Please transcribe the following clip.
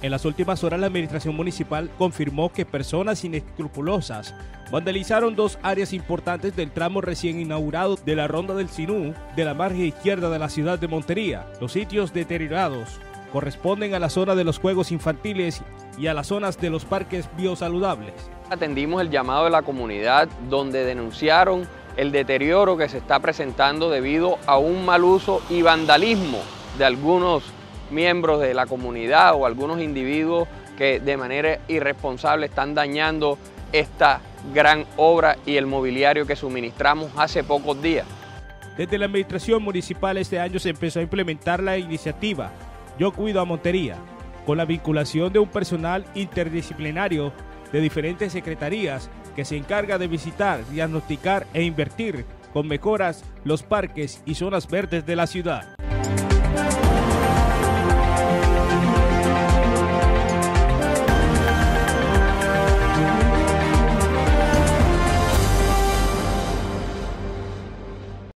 En las últimas horas, la administración municipal confirmó que personas inescrupulosas vandalizaron dos áreas importantes del tramo recién inaugurado de la Ronda del Sinú de la margen izquierda de la ciudad de Montería. Los sitios deteriorados corresponden a la zona de los juegos infantiles y a las zonas de los parques biosaludables. Atendimos el llamado de la comunidad donde denunciaron el deterioro que se está presentando debido a un mal uso y vandalismo de algunos miembros de la comunidad o algunos individuos que de manera irresponsable están dañando esta gran obra y el mobiliario que suministramos hace pocos días. Desde la administración municipal este año se empezó a implementar la iniciativa Yo Cuido a Montería, con la vinculación de un personal interdisciplinario de diferentes secretarías que se encarga de visitar, diagnosticar e invertir con mejoras los parques y zonas verdes de la ciudad.